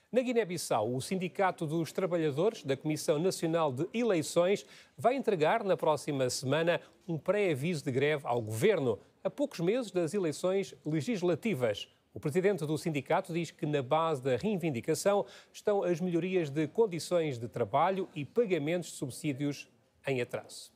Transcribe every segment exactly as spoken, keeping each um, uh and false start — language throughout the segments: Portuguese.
Na Guiné-Bissau, o Sindicato dos Trabalhadores da Comissão Nacional de Eleições vai entregar na próxima semana um pré-aviso de greve ao governo, a poucos meses das eleições legislativas. O presidente do sindicato diz que na base da reivindicação estão as melhorias de condições de trabalho e pagamentos de subsídios em atraso.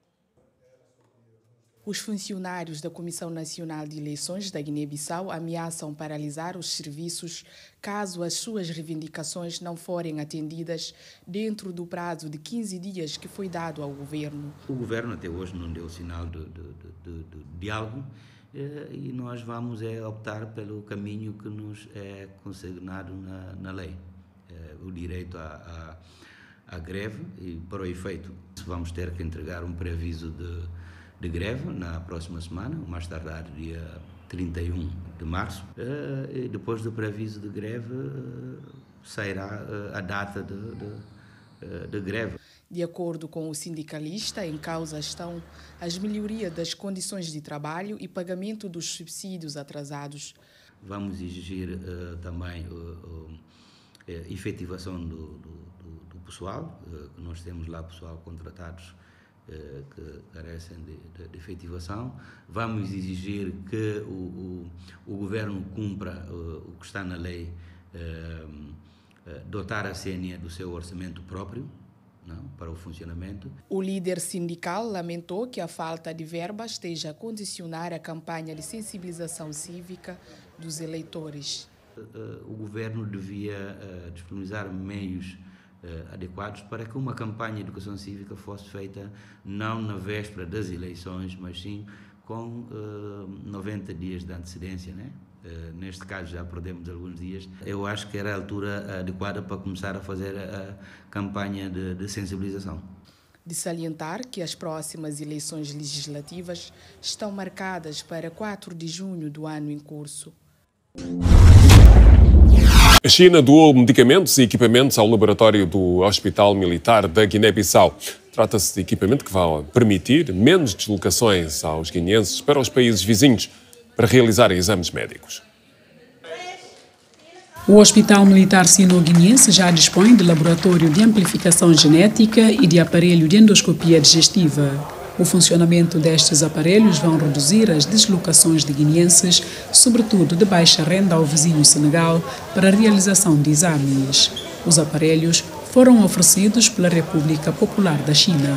Os funcionários da Comissão Nacional de Eleições da Guiné-Bissau ameaçam paralisar os serviços caso as suas reivindicações não forem atendidas dentro do prazo de quinze dias que foi dado ao governo. O governo até hoje não deu sinal de, de, de, de diálogo e nós vamos é, optar pelo caminho que nos é consignado na, na lei, é, o direito à, à, à greve, e para o efeito vamos ter que entregar um preaviso de de greve na próxima semana, o mais tardar dia trinta e um de março. E depois do preaviso de greve sairá a data de, de, de greve. De acordo com o sindicalista, em causa estão as melhorias das condições de trabalho e pagamento dos subsídios atrasados. Vamos exigir uh, também a uh, uh, efetivação do, do, do pessoal, uh, que nós temos lá pessoal contratados que carecem de, de, de efetivação. Vamos exigir que o, o, o governo cumpra uh, o que está na lei, uh, uh, dotar a C N E do seu orçamento próprio, não, para o funcionamento. O líder sindical lamentou que a falta de verba esteja a condicionar a campanha de sensibilização cívica dos eleitores. Uh, uh, o governo devia uh, disponibilizar meios Uh, adequados para que uma campanha de educação cívica fosse feita não na véspera das eleições, mas sim com uh, noventa dias de antecedência, né? Uh, neste caso já perdemos alguns dias. Eu acho que era a altura adequada para começar a fazer a, a campanha de, de sensibilização. De salientar que as próximas eleições legislativas estão marcadas para quatro de junho do ano em curso. A China doou medicamentos e equipamentos ao laboratório do Hospital Militar da Guiné-Bissau. Trata-se de equipamento que vai permitir menos deslocações aos guineenses para os países vizinhos para realizarem exames médicos. O Hospital Militar Sino-Guineense já dispõe de laboratório de amplificação genética e de aparelho de endoscopia digestiva. O funcionamento destes aparelhos vão reduzir as deslocações de guineenses, sobretudo de baixa renda ao vizinho Senegal, para a realização de exames. Os aparelhos foram oferecidos pela República Popular da China.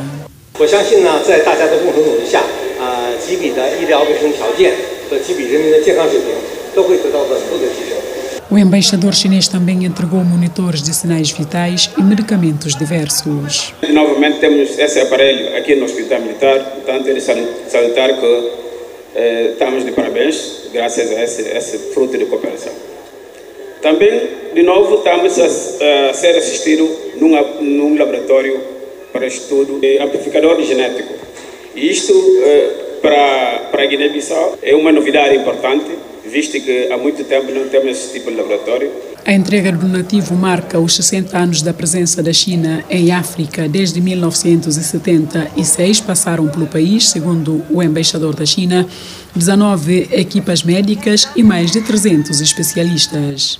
O embaixador chinês também entregou monitores de sinais vitais e medicamentos diversos. Novamente temos esse aparelho aqui no Hospital Militar, portanto ele salientar que eh, estamos de parabéns, graças a esse, esse fruto de cooperação. Também, de novo, estamos a, a ser assistidos num, num laboratório para estudo de amplificador genético. E isto, eh, para, para a Guiné-Bissau, é uma novidade importante, visto que há muito tempo não temos esse tipo de laboratório. A entrega do donativo marca os sessenta anos da presença da China em África. Desde mil novecentos e setenta e seis passaram pelo país, segundo o embaixador da China, dezanove equipas médicas e mais de trezentos especialistas.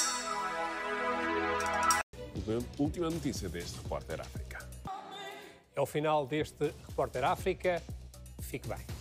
Última notícia deste Repórter África. É o final deste Repórter África. Fique bem.